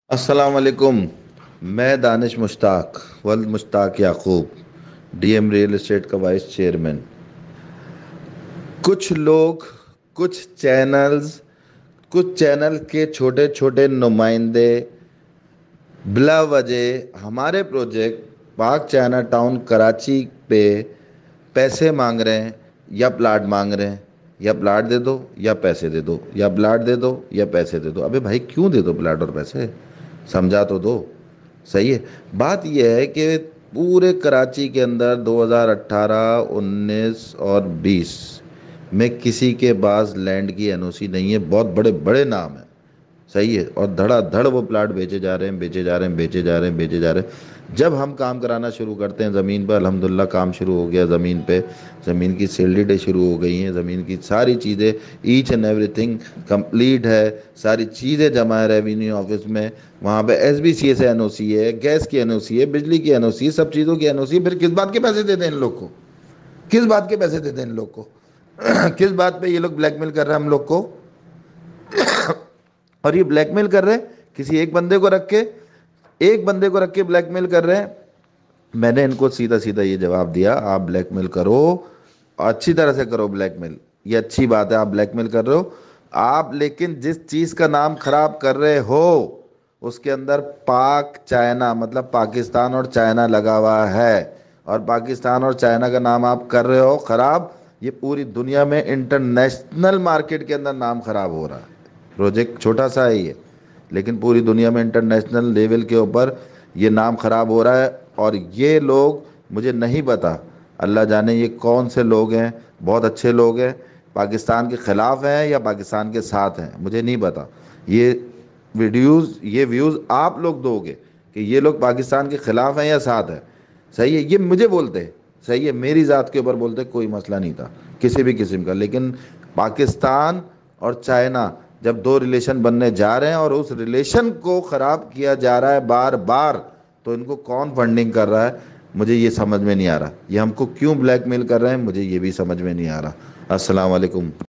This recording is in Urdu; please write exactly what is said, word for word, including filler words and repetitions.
السلام علیکم. میں دانش مشتاق ولد Mushtaq Yaqoob, D M real estate کا وائس چیئرمین. کچھ لوگ، کچھ چینلز، کچھ چینل کے چھوٹے چھوٹے نمائندے بلا وجہ ہمارے پروجیکٹ پاک چائنا ٹاؤن کراچی پہ پیسے مانگ رہے ہیں یا پلاٹ مانگ رہے ہیں. یا پلاٹ دے دو یا پیسے دے دو، یا پلاٹ دے دو یا پیسے دے دو. ابے بھائی کیوں دے دو پلاٹ اور پیسے؟ سمجھا تو دو. صحیح ہے. بات یہ ہے کہ پورے کراچی کے اندر دو ہزار اٹھارہ انیس اور بیس میں کسی کے پاس لینڈ کی این او سی نہیں ہے. بہت بڑے بڑے نام ہیں. صحیح ہے. اور دھڑا دھڑ وہ پلاٹ بیچے جا رہے ہیں بیچے جا رہے ہیں بیچے جا رہے ہیں بیچے جا رہے ہیں. جب ہم کام کرانا شروع کرتے ہیں زمین پر، الحمدللہ کام شروع ہو گیا. زمین پہ زمین کی سیل ڈیڈیں شروع ہو گئی ہیں. زمین کی ساری چیزیں each and everything complete ہے. ساری چیزیں جمع ہے ریونیو آفس میں. وہاں پہ S B C S N O C ہے، گیس کی این او سی ہے، بجلی کی این او سی ہے، سب چیزوں کی این او سی ہے. پھر کس بات کے پیسے دے دیں ان لوگ کو؟ کس بات کے پیسے دے دیں ان لوگ کو؟ کس بات پہ یہ لوگ بلیک میل کر رہے ہیں ہم لوگ کو؟ اور یہ بلیک میل کر رہے ہیں کسی ایک بندے کو رکھ کے، ایک بندے کو رکھ کے بلیک میل کر رہے ہیں. میں نے ان کو سیدھا سیدھا یہ جواب دیا، آپ بلیک میل کرو، اچھی طرح سے کرو بلیک میل. یہ اچھی بات ہے، آپ بلیک میل کر رہے ہو آپ، لیکن جس چیز کا نام خراب کر رہے ہو اس کے اندر پاک چائنا مطلب پاکستان اور چائنا لگا ہوا ہے. اور پاکستان اور چائنا کا نام آپ کر رہے ہو خراب. یہ پوری دنیا میں انٹرنیشنل مارکیٹ کے اندر نام خراب ہو رہا ہے. پروجیکٹ چھوٹا سا ہی ہے لیکن پوری دنیا میں انٹرنیشنل لیول کے اوپر یہ نام خراب ہو رہا ہے. اور یہ لوگ مجھے نہیں پتا، اللہ جانے یہ کون سے لوگ ہیں. بہت اچھے لوگ ہیں، پاکستان کے خلاف ہیں یا پاکستان کے ساتھ ہیں مجھے نہیں پتا. یہ ویڈیوز یہ ویوز آپ لوگ دو گے کہ یہ لوگ پاکستان کے خلاف ہیں یا ساتھ ہیں. صحیح ہے. یہ مجھے بولتے ہیں، صحیح ہے، میری ذات کے اوپر بولتے کوئی مسئلہ نہیں تھا کسی بھی قسم کا. لیکن پاکستان اور چائنا جب دو ریلیشن بننے جا رہے ہیں اور اس ریلیشن کو خراب کیا جا رہا ہے بار بار، تو ان کو کون فنڈنگ کر رہا ہے مجھے یہ سمجھ میں نہیں آ رہا. یہ ہم کو کیوں بلیک میل کر رہے ہیں مجھے یہ بھی سمجھ میں نہیں آ رہا. السلام علیکم.